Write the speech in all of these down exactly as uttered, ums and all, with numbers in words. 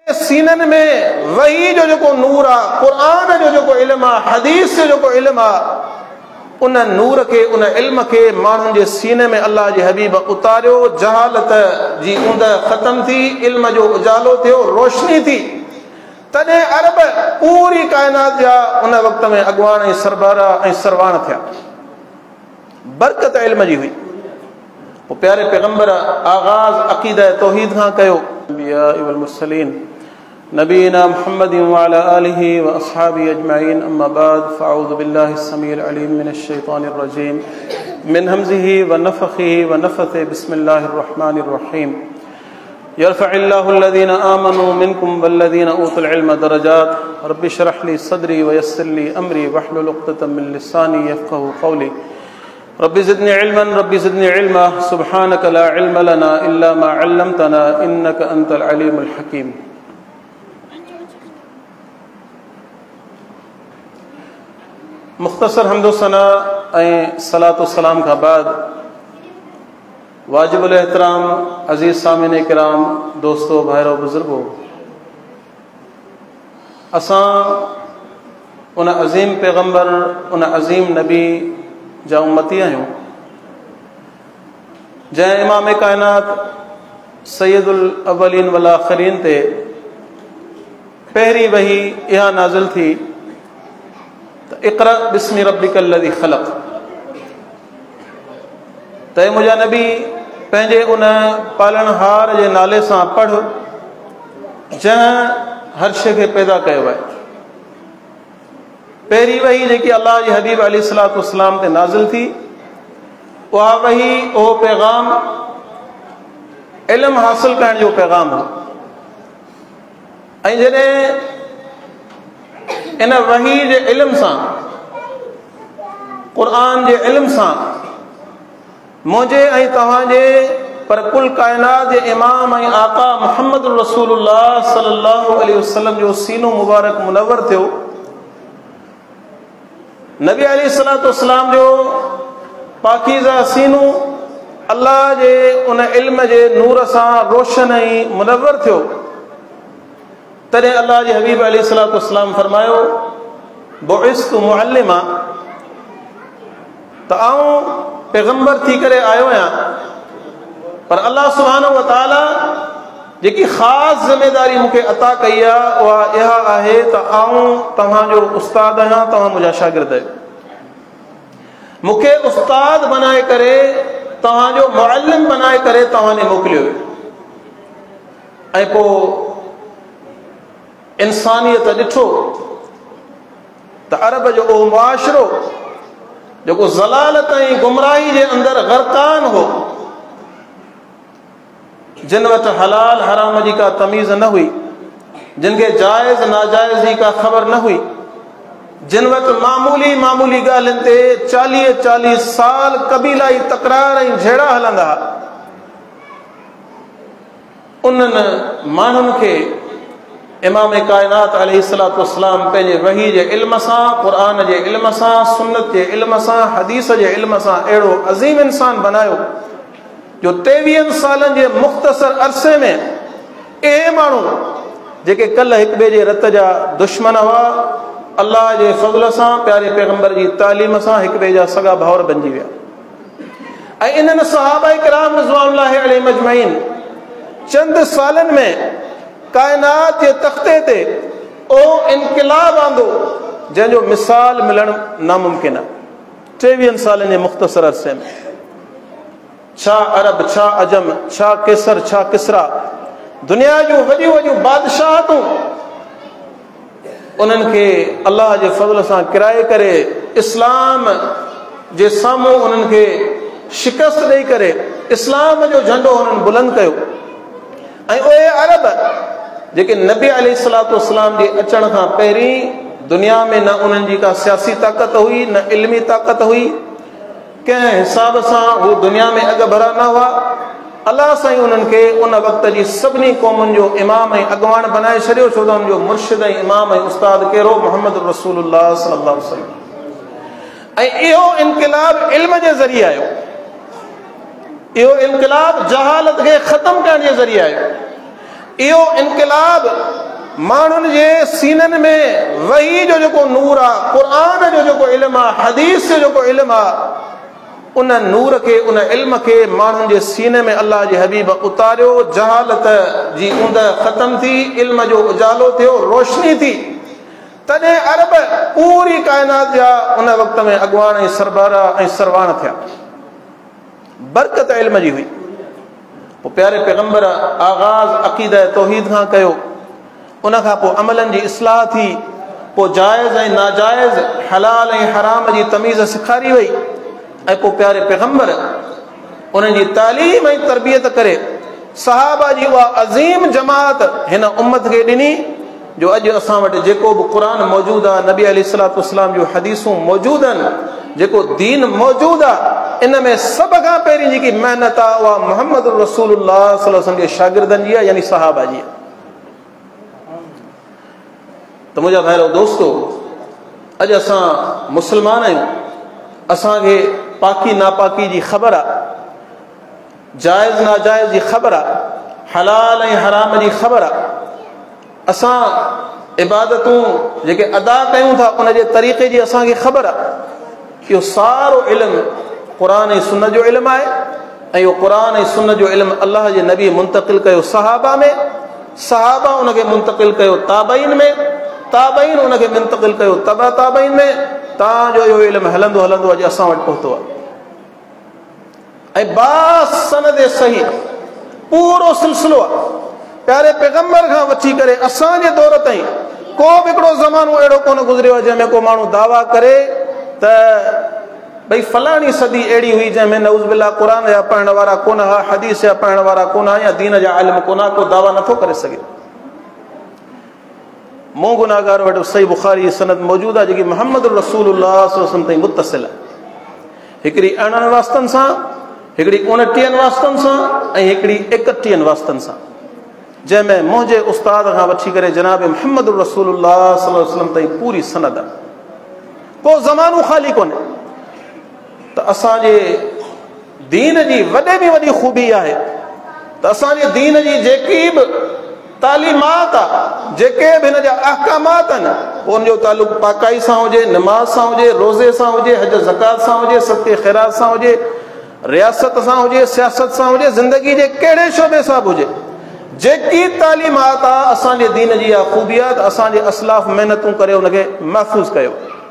Seinen में वही जो जो को नूर आ, कुरान जो जो को इल्म आ, हदीस जो जो को इल्म आ, उन नूर के उन इल्म के माण्हुनि जे सीने में अल्लाह जे हबीब उतारियो। जहालत जी ऊंद ख़त्म थी, इल्म जो उजालो थियो, रोशनी थी। तॾहिं अरब पूरी कायनात जा उन वक़्त में अॻवान ऐं सरबरा ऐं सरवाण थिया। बरकत इल्म जी हुई। पोइ प्यारे पैगंबर आगाज़ अक़ीदा तौहीद खां कयो। अंबिया वल मुरसलीन नबीना मुहम्मद व अला आलिहि व अस्हाबिहि अजमईन, अम्मा बाद, फ़अऊज़ु बिल्लाहि समीइल अलीम मिनश शैतानिर रजीम मिन हमज़िहि व नफ़ख़िहि व नफ़्ख़िहि, बिस्मिल्लाहिर रहमानिर रहीम। यरफ़इल्लाहु अल्लज़ीना आमनू मिनकुम वल्लज़ीना ऊतुल इल्म दरजात, रब्बि इश्रह ली सदरी व यस्सिर ली अमरी वहलुल उक़दतम मिन लिसानी यफ़क़हू क़ौली। रब्बि ज़िदनी इल्मन रब्बि ज़िदनी इल्मा, सुब्हानक ला इल्म लना इल्ला मा अल्लमतना इन्नक अंतल अलीमुल हकीम। मुख्तसर हम्दो सना ऐं सलातो सलाम खां बाद वाजिबुल एहतराम अज़ीज़ सामिन किराम, दोस्तो, भाइरो, बुजुर्गो, असां उन अज़ीम पैगंबर, उन अज़ीम नबी जा उम्मती आहियूं जंहिं इमाम कायनात सैयदुल अवलीन वल आखिरीन ते पहिरीं वही इहा नाज़िल थी त इक़रा बिस्मि रब्बिकल लज़ी ख़लक़। त मुंहिंजा नबी पंहिंजे उन पालनहार जे नाले सां पढ़ जंहिं हर शइ खे पैदा कयो आहे। पहिरीं वही जेकी अल्लाह जे हबीब अलैहिस्सलातु वस्सलाम ते नाज़िल थी, उहा वही उहो पैगाम इल्म हासिल करण जो पैगाम हो। ऐं जॾहिं इन वही जे इल्म सां, क़ुरान जे इल्म सां मुंहिंजे ऐं तव्हांजे पर कुल कायनात जे इमाम ऐं आका मुहम्मद रसूलुल्लाह सल्लल्लाहु अलैहि वसल्लम जो सीनो मुबारक मुनव्वर थियो, नबी अलैहिस्सलातु वस्सलाम जो पाकीज़ा सीनो अल्लाह जे उन इल्म जे नूर सां रोशन ऐं मुनव्वर थियो, तॾहिं अल्लाह जे हबीब अलैहिस्सलातु वस्सलाम फरमायो, बुइस्तु मुअल्लिमा, त आऊं पैगंबर थी करे आयो आहियां। पर अल्लाह सुब्हानहु व तआला जेकी ख़ासि ज़िमेदारी मूंखे अता कई आहे उहा इहा आहे त आऊं तव्हांजो उस्ताद आहियां, तव्हां मुंहिंजा शागिर्द आहियो। मूंखे उस्ताद बनाए करे, तव्हांजो मुअल्लिम बनाए करे तव्हां ने मोकिलियो। ऐं पोइ इंसानियत ॾिठो त अरब जो उहो मुआशिरो जेको ज़लालत ऐं गुमराही जे अंदरि ग़रक़ान हो, जिन वटि हलाल हराम जी का तमीज़ न हुई, जिन खे जाइज़ नाजाइज़ जी का ख़बर न हुई, जिन वटि मामूली मामूली ॻाल्हियुनि ते चालीह चालीह साल कबीलाई तकरार ऐं झेड़ा हलंदा, उन्हनि माण्हुनि खे इमाम कायनात अलैहिस्सलातु वस्सलाम पंहिंजे वही जे इल्म सां, क़ुरान जे इल्म सां, सुन्नत जे इल्म सां, हदीस जे इल्म सां अहिड़ो अज़ीम इंसान बनायो जो टेवीहनि सालनि जे मुख़्तसर अरसे में इहे माण्हू जेके कल्ह हिक ॿिए जे रत जा दुश्मन हुआ, अल्लाह जे फज़ल सां, प्यारे पैगंबर जी तालीम सां हिक ॿिए जा सगा भाउर बणिजी विया। ऐं इन्हनि सहाबा किराम रिज़वानुल्लाहि अलैहिम अजमईन चंद सालनि में कायनात जे तख़्ते ते ओ इनक़िलाब आंदो जंहिंजो मिसाल मिलणु नामुमकिन आहे। टेवीहनि सालनि जे मुख़्तसर अरसे में छा अरब, छा अजम, छा केसर, छा किसरा, दुनिया जूं वॾियूं वॾियूं बादशाहतूं उन्हनि खे अल्लाह जे फज़ल सां किराए करे इस्लाम जे साम्हूं उन्हनि खे शिकस्त ॾेई करे इस्लाम जो झंडो हुननि बुलंद कयो। ऐं उहे अरब जेके नबी अलैहिस्सलातु वस्सलाम जे अचण खां पहिरीं दुनिया में न उन्हनि जी का सियासी ताक़त हुई, न इल्मी ताक़त हुई, कंहिं हिसाब सां हू दुनिया में अॻ भरा न हुआ। अल्लाह साईं उन्हनि खे उन वक़्त जी सभिनी क़ौमुनि जो इमाम ऐं अॻवान बनाए छॾियो, छो त हुननि जो मुर्शिद ऐं इमाम ऐं उस्ताद कहिड़ो, मुहम्मद रसूलुल्लाह सल्लल्लाहु अलैहि वसल्लम। ऐं इहो इनक़िलाब इल्म जे ज़रिए आयो, इहो इनक़िलाब जहालत खे ख़त्म करण जे ज़रिए आयो। इहो इनक़िलाब माण्हुनि जे सीननि में वही जो जेको नूर आहे, क़ुर जो जेको इल्मु आहे, हदीस जो जेको इल्मु आहे, उन नूर खे उन इल्म खे माण्हुनि जे सीने में अलाह जे हबीब उतारियो। जहालत जी ऊंद ख़तम थी, इल्म जो उजालो थियो, रोशनी थी। तॾहिं अरब पूरी काइनात जा उन वक़्त में अॻुवाण ऐं सरबरा ऐं सरवाण थिया। बरकत इल्म जी हुई। पोइ प्यारे पैगंबर आगाज़ अक़ीदा तौहीद खां कयो, उन खां पोइ अमलनि जी इस्लाह थी, पोइ जाइज़ ऐं नाजाइज़, हलाल ऐं हराम जी तमीज़ सेखारी वई। ऐं पोइ प्यारे पैगंबर उन्हनि जी तालीम ऐं तरबियत करे सहाबा जी उहा अज़ीम जमात हिन उम्मत खे ॾिनी, जो अॼु असां वटि जेको बि क़ुर मौजूदु आहे, नबी अलैहिस्सलातु वस्सलाम जूं हदीसूं मौजूदु आहिनि, जेको दीन मौजूदु आहे, इन में सभ खां पहिरीं जेकी महिनत आहे उहा मुहम्मद रसूलुल्लाह सल्लल्लाहु अलैहि वसल्लम जे शागिर्दनि जी आहे, यानी सहाबा जी आहे। त मुंहिंजा भाइरो दोस्तो, अॼु असां मुस्लमान आहियूं, असांखे पाकी नापाकी जी ख़बर आहे, जाइज़ नाजाइज़ जी ख़बर आहे, हलाल ऐं हराम जी ख़बर आहे। असां इबादतूं जेके अदा कयूं था उन जे तरीक़े जी असांखे ख़बर आहे। इहो सारो इल्मु क़ुर ऐं सुन्नत जो इल्मु आहे, ऐं इहो क़ुर ऐं सुन्नत जो इल्मु अलाह जे नबी मुंतक़िल कयो सहाबा में, सहाबा उनखे मुंतक़िल कयो ताबईन में, ताबईन उनखे मुंतक़िल कयो तबा ताबईन में। तव्हांजो इहो इल्मु हलंदो हलंदो अॼु असां वटि पहुतो आहे। ऐं बास सनद सही पूरो सिलसिलो आहे, प्यारे पैगंबर खां वठी करे असांजे दौर ताईं को बि हिकिड़ो ज़मानो अहिड़ो कोन गुज़रियो आहे जंहिंमें को माण्हू दावा करे त भई फलाणी सदी अहिड़ी हुई जंहिंमें नऊज़ बिल्लाह क़ुर जा पढ़ण वारा कोन हुआ, हदीस जा पढ़ण वारा कोन हुआ, या दीन जा इल्म कोन हुआ, को दावा नथो करे सघे। मूं गुनाहगार वटि सही बुखारी जी सनद मौजूदु आहे, जेकी मुहम्मद रसूलुल्लाह सल्लल्लाहु अलैहि वसल्लम ताईं मुतसिल आहे। हिकिड़ी अरिड़हं वास्तनि सां, हिकिड़ी उणटीहनि वास्तनि सां, ऐं हिकिड़ी एकटीहनि वास्तनि सां, जंहिंमें मुंहिंजे उस्ताद खां वठी करे जनाब मुहम्मद रसूलुल्लाह सल्लल्लाहु अलैहि वसल्लम ताईं पूरी सनद आहे। को ज़मानो ख़ाली कोन्हे। त असांजे दीन जी वॾे में वॾी ख़ूबी आहे त असांजे दीन जी जेकी बि तालीमात आहे, जेके बि हिन जा अहकामात आहिनि, उनजो तालुक़ पाकाई सां हुजे, नमाज़ सां हुजे, रोज़े सां हुजे, हज ज़कात सां हुजे, सदक़े ख़ैरात सां हुजे, रियासत सां हुजे, सियासत सां हुजे, ज़िंदगी जे कहिड़े शोबे सां बि हुजे, जेकी तालीमात आहे असांजे दीन जी आहे ख़ूबी आहे, त असांजे असलाफ़ महिनतूं करे उनखे महफ़ूज़ कयो।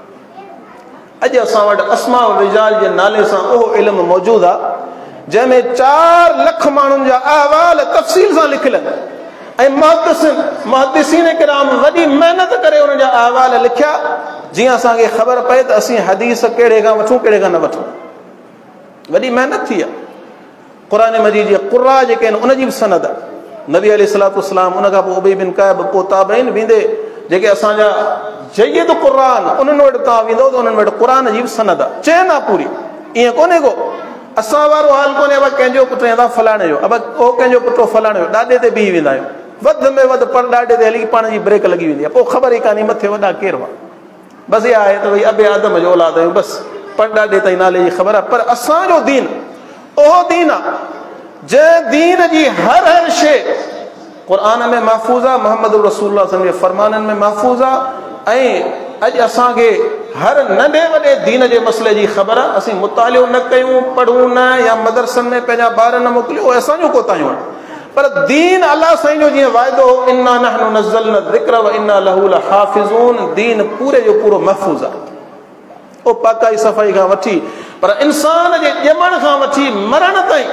अॼु असां वटि अस्मा रिजाल जे नाले सां उहो इल्मु मौजूदु आहे, जंहिंमें चार लख माण्हुनि जा अहवाल तफ़सील सां लिखियल आहिनि, ऐं मुहद्दिसिन मुहद्दिसीन किराम वॾी महिनत करे उन जा अहवाल लिखिया, जीअं असांखे ख़बर पए त असीं हदीस कहिड़े खां वठूं, कहिड़े खां न वठूं। वॾी महिनत थी आहे। क़ुर मजीद जी क़ुरा जेके आहिनि उनजी बि सनद आहे। नबी अलैहिस्सलातु वस्सलाम, उन खां पोइ उबई बिन काइब, पोइ ताबईन वेंदे जेके असांजा जय्यद क़ुरान, उन्हनि वटि तव्हां वेंदो त उन्हनि वटि क़ुर जी बि सनद आहे, चैन आहे पूरी। ईअं कोन्हे को असां वारो हाल कोन्हे, अब कंहिंजो पुटु या फलाणे जो, अब को कंहिंजो पुटु फलाणे जो, ॾाॾे ते बीही वेंदा आहियूं, वधि में वधि पर ॾाॾे ते हली पाण जी ब्रेक लॻी वेंदी आहे, पोइ ख़बर ई कान्हे मथे वॾा केरु हुआ। बसि इहा आहे त भई अबे आदम जो औलाद आहियूं, बसि पर ॾाॾे ताईं नाले जी ख़बर आहे। पर असांजो दीन उहो दीन आहे जंहिं दीन जी हर हर शइ क़ुर में महफ़ूज़ आहे, मुहम्मद रसूलुल्लाह सल्लल्लाहु अलैहि वसल्लम जे फ़रमाननि में महफ़ूज़ आहे। ऐं अॼु असांखे हर नंढे वॾे दीन जे मसइले जी ख़बर आहे। असीं मुतालियो न कयूं, पढ़ूं न, या मदरसनि में पंहिंजा ॿार न मोकिलियो, असांजो कोताहियूं आहिनि। पर दीन अलाह साईं जो जीअं वाइदो हो, इन्ना नहनु नज़्ज़लना ज़िक्र व इन्ना लहू लहाफ़िज़ून, दीन पूरे जो पूरो महफ़ूज़ आहे। ओ पाकाई सफ़ाई खां वठी पर इंसान जे ॼमण खां वठी मरण ताईं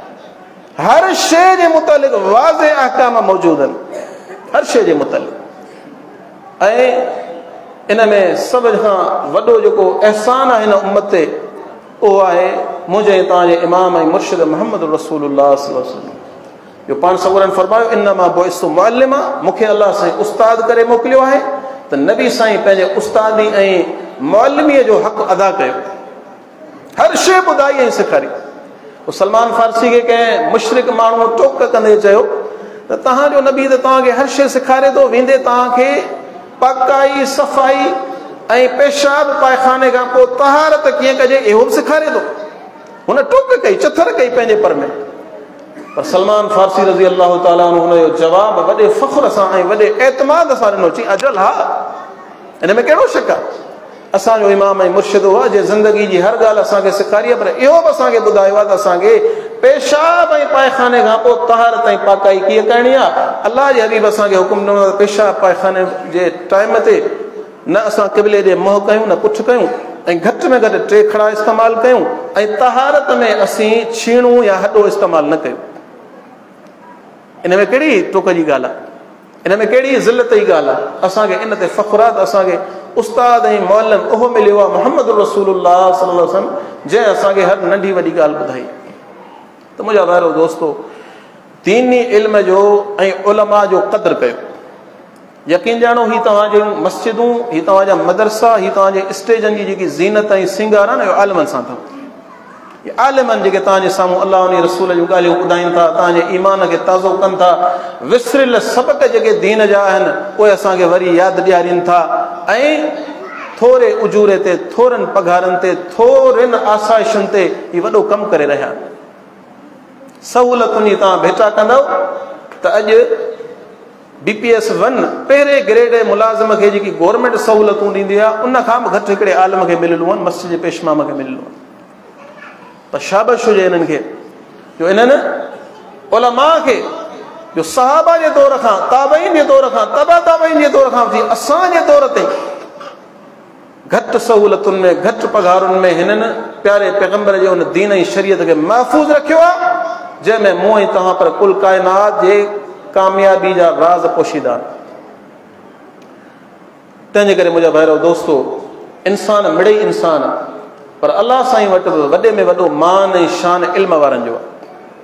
हर शइ जे मुतालिक़ वाज़े अहकाम मौजूदु आहिनि, हर शइ जे मुतालिक़। ऐं इन में सभ खां वॾो जेको अहसान आहे हिन उम्मत ते, उहो आहे मुंहिंजे तव्हांजे इमाम ऐं मुर्शिद मुहम्मद रसूलुल्लाह सल्लल्लाहु अलैहि वसल्लम, जो पाण सगोरनि फरमायो, इन्नमा बुइस्तु मुअल्लिमा, मूंखे अलाह साईं उस्ताद करे मोकिलियो आहे। त नबी साईं पंहिंजे उस्तादी ऐं मुअल्लिमीअ जो हक़ अदा कयो, हर शइ ॿुधाई ऐं सेखारी। सलमान फारसी खे कंहिं मुशरिक माण्हू टोक कंदे चयो त तव्हांजो नबी त तव्हांखे हर शइ सेखारे थो, वेंदे तव्हांखे पकाई सफ़ाई ऐं पेशाब पायखाने खां पोइ तहारत कीअं कजे इहो बि सेखारे थो। हुन टोक कई, चथर कई पंहिंजे पर में। पर सलमान फारसी रज़ी अल्लाह ताला अन्हु हुनजो जवाब वॾे फ़ख्र सां ऐं वॾे एतमाद सां ॾिनो, चई अजल हा, हिन में कहिड़ो शक आहे। असांजो इमाम ऐं मुर्शिद हुआ जे ज़िंदगी जी हर ॻाल्हि असांखे सेखारी आहे, पर इहो बि असांखे ॿुधायो आहे त असांखे पेशाब ऐं पायखाने खां पोइ तहारत ऐं पाकाई कीअं करणी आहे। अलाह जे हबीब असांखे हुकुम ॾिनो त पेशाब पायखाने जे टाइम ते न असां क़िबले ॾे मुंहुं कयूं न पुठ कयूं, ऐं घटि में घटि टे खड़ा इस्तेमालु कयूं, ऐं तहारत में असीं छीणूं या हॾो इस्तेमालु न कयूं। इन में कहिड़ी टोक जी ॻाल्हि आहे, इन में कहिड़ी ज़िलत जी ॻाल्हि आहे। असांखे इन ते फ़ख्रु आहे त असांखे उस्ताद ऐं मुअल्लिम उहो मिलियो आहे मुहम्मद रसूलुल्लाह सल्लल्लाहु अलैहि वसल्लम, जंहिं असांखे हर नंढी वॾी ॻाल्हि ॿुधाई। त मुंहिंजा भाइरो दोस्तो, दीनी इल्म जो ऐं उलमा जो क़दुरु कयो। यकीन ॼाणो ही तव्हांजूं मस्जिदूं, ही तव्हांजा मदरसा, ही तव्हांजे स्टेजनि जी जेकी ज़ीनत ऐं सिंगार आहे न, इहो आलिमनि सां अथव। आलिमनि जेके तव्हांजे साम्हूं अलाह उन रसूल जूं ॻाल्हियूं ॿुधाइनि था, तव्हांजे ईमान खे ताज़ो कनि था, विसरियल सबक़ जेके दीन जा आहिनि उहे असांखे वरी यादि ॾियारीनि था, ऐं थोरे उजूरे ते, थोरनि पघारनि ते, थोरनि आसाइशुनि ते ही वॾो कमु करे रहिया आहिनि। सहूलियतुनि जी तव्हां भेटा कंदव त अॼु बी पी एस वन पहिरें ग्रेड मुलाज़िम खे जेकी गवर्नमेंट सहूलियतूं ॾींदी आहे, उन खां बि घटि हिकिड़े आलिम खे मिलियलूं आहिनि, मस्जिद जे पेशमाम खे मिलियलूं आहिनि। त शाबाश हुजे इन्हनि खे जो इन्हनि उलमा खे जो सहाबा जे दौर खां, ताबईन जे दौर खां, तबा ताबईन जे दौर खां वठी असांजे दौर ते घटि सहूलियतुनि में, घटि पघारुनि में हिननि प्यारे पैगंबर जे उन दीन ऐं शरीयत खे महफ़ूज़ रखियो आहे, जंहिंमें मूं ऐं तव्हां पर कुल काइनात जे कामयाबी जा राज़ पोशीदा। तंहिंजे करे मुंहिंजा भाइरो दोस्तो, इंसान मिड़ई इंसान, पर अलाह साईं वटि बि वॾे में वॾो मान ऐं शान इल्म वारनि जो आहे।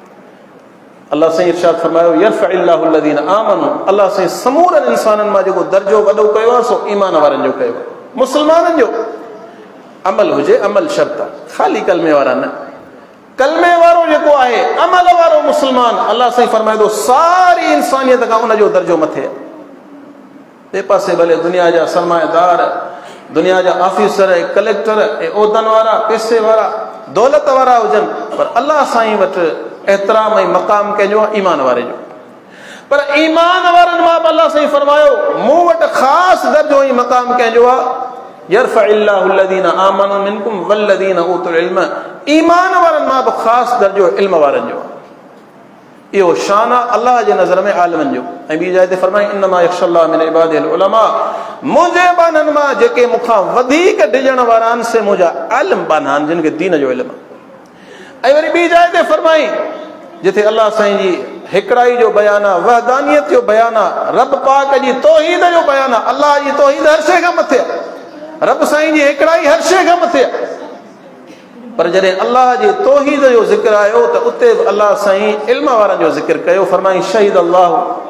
अलाह साईं इरशाद फरमायो, यरफ़इल्लाहु الذين आमनू, अलाह साईं समूरनि इंसाननि मां जेको दर्जो वॾो कयो आहे सो ईमान वारनि जो कयो आहे। मुस्लमाननि जो अमल हुजे, अमल शर्त आहे, ख़ाली कलमे वारा न। कलमे वारो जेको आहे, अमल वारो मुस्लमान, अलाह साईं फरमाए थो सारी इंसानियत खां उनजो दर्जो मथे आहे। ॿिए पासे भले दुनिया जा सरमाएदार, दुनिया जा ऑफिसर ऐं कलेक्टर ऐं उहिदनि वारा, पैसे वारा, दौलत वारा हुजनि, पर अलाह साईं वटि एतिराम ऐं मक़ाम कंहिंजो आहे, ईमान वारे जो। पर ईमान वारनि मां बि अलाह साईं फरमायो, मूं वटि ख़ासि दर्जो ऐं मक़ाम कंहिंजो आहे, यरफ़इल्लाहु الذين आमनू मिनकुम वल्लज़ीना ऊतुल इल्म, ईमान वारनि मां बि ख़ासि दर्जो इल्म वारनि जो आहे। इहो शान आहे अलाह जे नज़र में आलिमनि जो। ऐं ॿी जाइ ते फरमाई, इन्नमा यख़्शल्लाह मिन इबादिल उलमा, मुंहिंजे बाननि मां जेके मूंखां वधीक डिॼण वारा आहिनि से मुंहिंजा आलिम बाना आहिनि, जिन खे दीन जो इल्म। ऐं वरी ॿी जाइ ते फरमाई, जिथे अलाह साईं जी हिकिड़ाई जो बयानु आहे, वहदानियत जो बयानु आहे, रब पाक जी तौहीद जो बयानु आहे। अलाह जी तौहीद हर शइ खां मथे आहे, रब साईं जी हिकिड़ाई हर शइ खां मथे आहे। पर जॾहिं अलाह जी तौहीद जो ज़िक्र आयो त उते बि अलाह साईं इल्म वारनि जो ज़िक्र कयो। फरमाई, शहीद अल्लाह,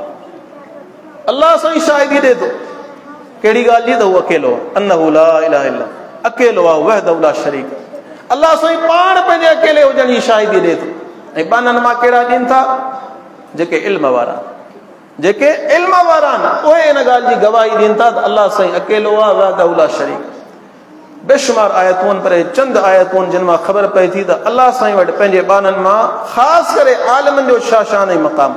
अलाह साईं शाहिदी ॾे थो। कहिड़ी ॻाल्हि जी? त उहो अकेलो आहे, अन्नहु ला इलाहा इल्ला, अकेलो आहे, वहदहु ला शरीक। अलाह साईं पाण पंहिंजे अकेले हुजण जी शाहिदी ॾे थो। ऐं बाननि मां कहिड़ा ॾियनि था? जेके इल्म वारा, जेके इल्म वारा आहिनि, उहे इन ॻाल्हि जी गवाही ॾियनि था त अलाह साईं अकेलो आहे, वहदहु ला शरीक। बेशुमार आयतूं पर चंद आयतूं जिन मां ख़बर पए थी त अलाह साईं वटि पंहिंजे बाननि मां ख़ासि करे आलिमनि जो छा शान ऐं मक़ाम।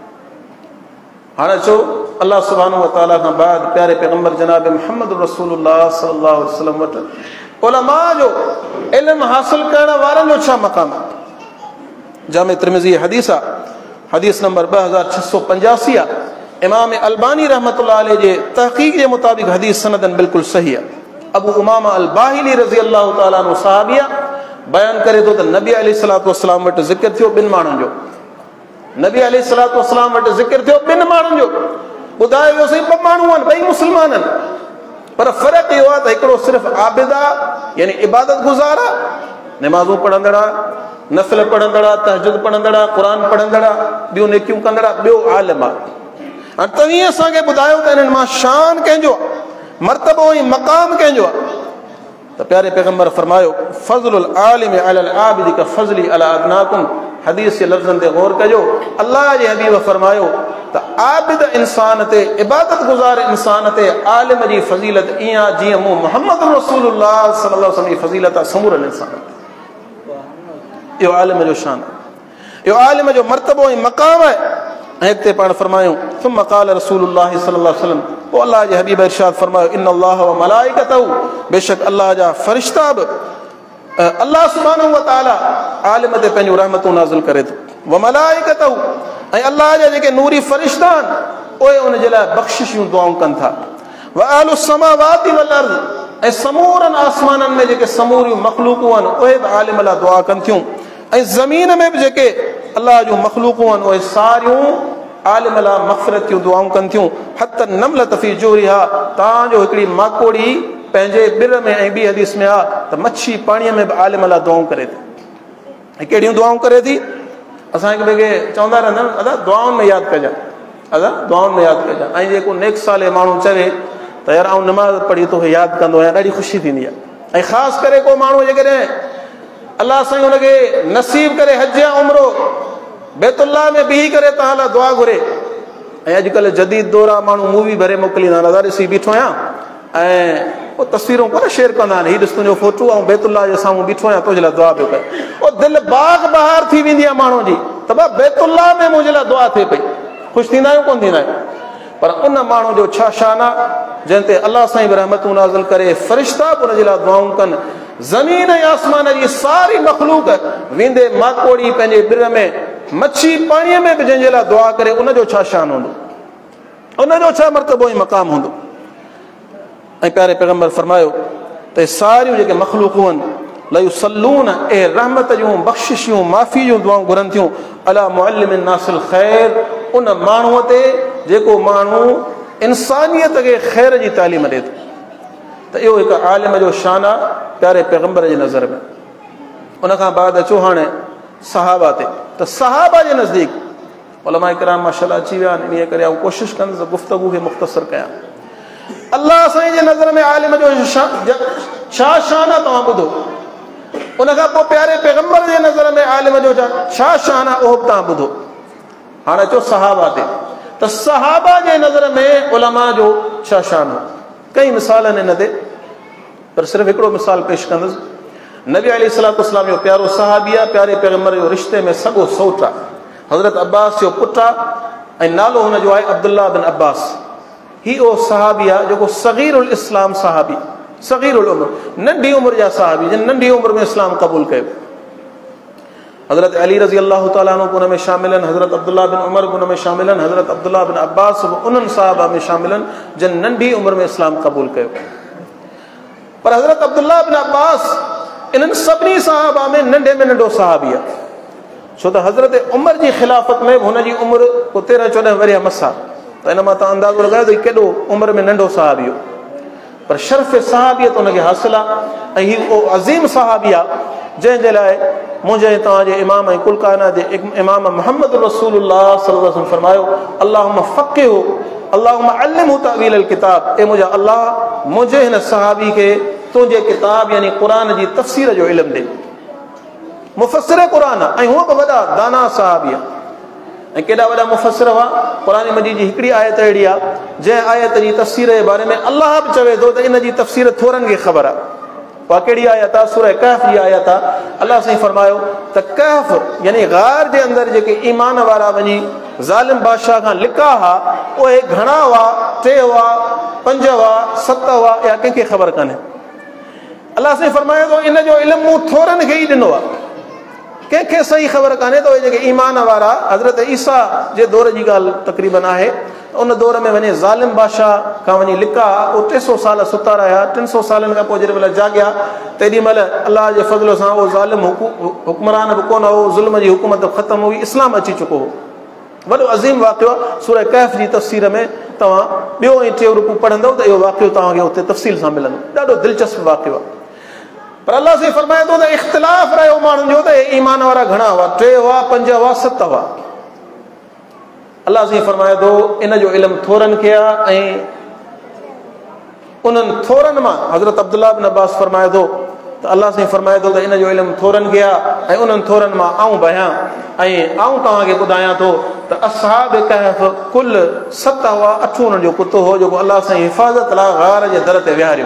हाणे अचो अलाह सुब्हानहु व तआला खां बाद प्यारे पैगंबर जनाब मुहम्मद रसूलुल्लाह सल्लल्लाहु अलैहि वसल्लम वटि उलमा जो इल्म हासिल करण वारनि जो छा मक़ाम आहे। जामे तिरमिज़ी हदीस आहे, हदीस नंबर ॿ हज़ार छह सौ पंजासी आहे। इमाम अलबानी रहमतुल्लाह अलैहि जे तहक़ीक़ जे मुताबिक़ हदीस सनदन बिल्कुलु सही आहे। अबू उमामा अल बाहिली रज़ी अल्लाह ताला अन्हु सहाबिया बयान करे थो त नबी अलैहिस्सलातु वस्सलाम वटि ज़िक्र थियो ॿिनि माण्हुनि जो। नबी अलैहिस्सलातु वस्सलाम वटि ज़िक्र थियो ॿिनि माण्हुनि जो। ॿुधायो वियो साईं ॿ माण्हू आहिनि, ॿई मुस्लमान आहिनि, पर फ़र्क़ु इहो आहे त हिकिड़ो सिर्फ़ु आबिद आहे, यानी इबादत गुज़ार आहे, नमाज़ूं पढ़ंदड़ आहे, नफ़िल पढ़ंदड़ आहे, तहजुद पढ़ंदड़ आहे, क़ुर पढ़ंदड़ आहे, ॿियूं नेकियूं कंदड़ आहे, ॿियो आलिम आहे। हाणे तव्हीं असांखे ॿुधायो त हिननि मां शान कंहिंजो आहे, मर्तबो ऐं मक़ाम कंहिंजो आहे। त प्यारे पैगंबर फरमायो, फज़लुल आलिम अलल आबिद का फज़ली अला अदनाकुम। हदीस जे लफ़्ज़नि ते गौर कजो। अल्लाह जे हबीब फरमायो त आबिद इंसान ते, इबादत गुज़ार इंसान ते आलिम जी फज़ीलत ईअं आहे जीअं मूं मुहम्मद रसूलुल्लाह सल्लल्लाहु अलैहि वसल्लम जी फज़ीलत आहे समूरनि इंसान ते। इहो आलिम जो शान आहे। इहो आलिम जो मर्तबो ऐं मक़ाम आहे। ऐं हिते पाण फरमायूं सुम्मा क़ाल रसूलुल्लाह सल्लल्लाहु अलैहि वसल्लम, पोइ अलाह जे हबीब इरशाद फरमायो इन्नल्लाह व मलाइकतहू, बेशक अलाह जा फ़रिश्ता बि अलाह सुब्हानहू व तआला आलिम ते पंहिंजूं रहमतूं नाज़िल करे थो। व मलाइकतहू, ऐं अलाह जा जेके नूरी फ़रिश्ता आहिनि उहे उन जे लाइ बख़्शिशूं दुआऊं कनि था। व अहलु समावाति वल अर्ज़, ऐं समूरनि आसमाननि में जेके समूरियूं मख़लूक़ूं आहिनि उहे बि आलिम लाइ दुआ कनि थियूं। ऐं ज़मीन में बि जेके अलाह जूं मख़लूक़ूं आहिनि उहे सारियूं आलिम लाइ मग़फ़िरत जूं दुआऊं कनि थियूं। हत नमलत फ़ी जोरिहा, तव्हांजो हिकिड़ी माकोड़ी पंहिंजे ॿिर में, ऐं ॿी हदीस में आहे त मच्छी पाणीअ में बि आलिम लाइ दुआऊं करे थी। ऐं कहिड़ियूं दुआऊं करे थी? असां हिक ॿिए खे चवंदा रहंदा आहियूं अदा दुआउनि में यादि कजांइ, अदा दुआउनि में यादि कजांइ। ऐं जेको नेक साले माण्हू चवे त यार आउं नमाज़ पढ़ी तोखे यादि कंदो आहियां, ॾाढी ख़ुशी थींदी आहे। ऐं ख़ासि करे को माण्हू जेकॾहिं अलाह साईं हुनखे नसीब करे हज या उमरो बैतुल्लाह में बीही करे तव्हां लाइ दुआ घुरे। ऐं अॼुकल्ह जदीद दौर आहे, माण्हू मूवी भरे मोकिलींदा आहिनि, अदा ॾिसी बीठो आहियां ऐं पोइ तस्वीरूं कोन शेयर कंदा आहिनि, हीउ ॾिस तुंहिंजो फोटो ऐं बैतुल्लाह जे साम्हूं बीठो आहियां तुंहिंजे लाइ दुआ पियो करे। पोइ दिलि बाग़ बहार थी वेंदी आहे माण्हू जी त भाउ बैतुल्लाह में मुंहिंजे लाइ दुआ थिए पई। ख़ुशि थींदा आहियूं कोन थींदा आहियूं? पर उन माण्हू जो छा शान आहे जंहिं ते अलाह साईं बि रहमतूं नाज़िल करे, फ़रिश्ता बि उनजे लाइ दुआऊं कनि। ज़मीन ऐं आसमान जी सारी मख़लूक वेंदे माकोड़ी पंहिंजे ॿिर में, मच्छी पाणीअ में बि जंहिंजे लाइ दुआ करे, उनजो छा शान हूंदो, उनजो छा मर्तबो ऐं मक़ाम हूंदो। ऐं प्यारे पैगम्बर फरमायो त सारियूं जेके मख़लूक़ूं आहिनि लयुसल्लून, ए रहमत जूं बख़्शिशूं माफ़ी जूं दुआऊं घुरनि थियूं अला मुअल्लिमिन नासिल ख़ैर, उन माण्हूअ ते जेको माण्हू इंसानियत खे ख़ैर जी तालीम ॾिए थो। त इहो हिकु आलिम जो शान आहे प्यारे पैगम्बर जे नज़र में। उनखां बाद अचो हाणे सहाबा ते, त सहाबा जे नज़दीक उलमा किराम माशाअल्लाह अची विया आहिनि, इन करे आउं कोशिशि कंदुसि गुफ़्तगू खे मुख़्तसर कयां। अलाह साईं जे नज़र में आलिम जो छा शान आहे तव्हां ॿुधो, उनखां पोइ प्यारे पैगम्बर जे नज़र में आलिम जो छा शान आहे उहो बि तव्हां ॿुधो। हाणे अचो सहाबा ते, त सहाबा जे नज़र में उलमा जो छा शान आहे। कई मिसाल आहिनि हिन ते, पर सिर्फ़ु हिकिड़ो मिसाल पेश कंदुसि। नबी अलैहिस्सलातु वस्सलाम जो प्यारो सहाबी आहे, प्यारे पैगम्बर जो रिश्ते में सॻो सौट आहे, हज़रत अब्बास जो पुटु आहे ऐं नालो हुनजो आहे अब्दुल्ला बिन अब्बास। ही उहो सहाबी आहे जेको सगीरुल इस्लाम सहाबी, सगीरुल उम्र, नंढी उमिरि जा सहाबी जिन नंढी उमिरि में इस्लाम क़बूल कयो। हज़रत अली रज़ी अल्लाह ताला अन्हु उन में शामिल आहिनि, हज़रत अब्दुल्ला बिन उमर उन में शामिल आहिनि, हज़रत अब्दुल्ला बिन अब्बास उन्हनि सहाबा में शामिल आहिनि जिन नंढी उमिरि में इस्लाम क़बूल कयो। पर हज़रत अब्दुल्ला बिन अब्बास इन्हनि सभिनी सहाबा में नंढे में नंढो सहाबी आहे, छो त हज़रत उमर जी ख़िलाफ़त में हुनजी उमिरि को तेरहं चोॾहं वरी मसा, त इन मां तव्हां अंदाज़ो लॻायो त केॾो उमिरि में नंढो सहाबी हो, पर शर्फ़ सहाबियत हुनखे हासिल आहे। ऐं हीउ उहो अज़ीम सहाबी आहे जंहिंजे लाइ मुंहिंजे तव्हांजे इमाम ऐं कुल काइनात जे इमाम मुहम्मद रसूलुल्लाह सल्लल्लाहु अलैहि वसल्लम फरमायो अल्लाहुम्मा फ़क़िहु अल्लाहुम्मा अल्लिमहु तअवील किताब, ए मुंहिंजा अल्लाह मुंहिंजे हिन सहाबी खे तुंहिंजे किताब यानी क़ुरान जी तफ़सीर जो इल्मु ॾे। मुफ़स्सिर क़ुरान ऐं हूअ बि वॾा दाना सहाबी आहे। ऐं केॾा वॾा मुफ़स्सिर हुआ। क़ुरान मजीद जी हिकिड़ी आयत अहिड़ी आहे जंहिं आयत जी तफ़सीर जे बारे में अलाह बि चवे थो त इन जी तफ़सीर थोरनि खे ख़बर आहे। उहा कहिड़ी आयत आहे? सूरह कहफ़ जी आयत आहे। अलाह साईं फरमायो त कहफ़ यानी ग़ार जे अंदरि जेके ईमान वारा वञी ज़ालिम बादशाह खां लिका हुआ उहे घणा हुआ, टे हुआ, पंज हुआ, सत हुआ, या कंहिंखे ख़बर कान्हे। अलाह साईं फरमायो थो इन जो इल्मु मूं थोरनि खे ई ॾिनो आहे, कंहिंखे सही ख़बर कान्हे त उहे जेके ईमान वारा हज़रत ईसा जे दौर जी ॻाल्हि तक़रीबन आहे, उन दौर में वञे ज़ालिम बादशाह खां वञी लिका, उहो टे सौ साल सुता रहिया, टिनि सौ सालनि खां पोइ जेॾी महिल जाॻिया तेॾी महिल अलाह जे फज़ल सां उहो ज़ालिम हुकुमरान बि कोन हो, ज़ुल्म जी हुकूमत ख़तमु हुई, इस्लाम अची चुको हो। वॾो अज़ीम वाक़ियो आहे। सूरह कहफ़ जी तफ़सीर में तव्हां ॿियो ऐं टियों रुकू पढ़ंदव त इहो वाक़ियो तव्हांखे हुते तफ़सील सां मिलंदो, ॾाढो दिलचस्प वाक़ियो आहे। पर अलाह साईं फरमाए थो त इख़्तिलाफ़ रहियो माण्हुनि जो त हे ईमान वारा घणा हुआ, टे हुआ, पंज हुआ, सत हुआ। अलाह साईं फरमाए थो इन जो इल्मु थोरनि खे आहे ऐं उन्हनि थोरनि मां हज़रत अब्दुल्ला बिन अब्बास फरमाए थो त अलाह साईं फरमाए थो त इन जो इल्मु थोरनि खे आहे ऐं उन्हनि थोरनि मां आऊं बहियां ऐं आऊं तव्हांखे ॿुधायां थो त असहाब कहफ़ कुल सत हुआ, अठ उन्हनि जो कुतो हो जेको अलाह साईं हिफ़ाज़त लाइ ग़ार जे दर ते विहारियो।